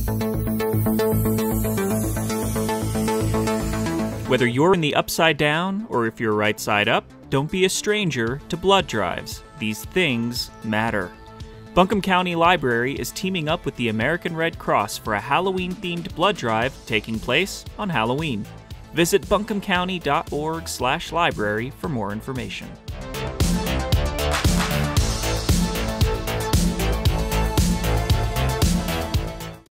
Whether you're in the upside down or if you're right side up, don't be a stranger to blood drives. These things matter. Buncombe County Library is teaming up with the American Red Cross for a Halloween-themed blood drive taking place on Halloween. Visit buncombecounty.org/library for more information.